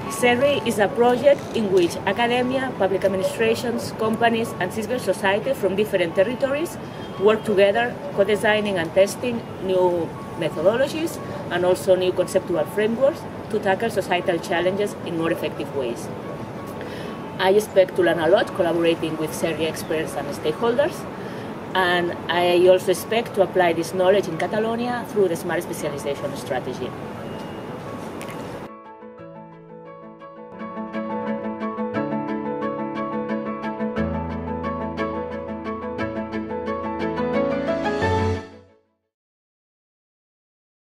SeeRRI is a project in which academia, public administrations, companies, and civil society from different territories work together, co-designing and testing new methodologies and also new conceptual frameworks to tackle societal challenges in more effective ways. I expect to learn a lot collaborating with SeeRRI experts and stakeholders, and I also expect to apply this knowledge in Catalonia through the Smart Specialization strategy.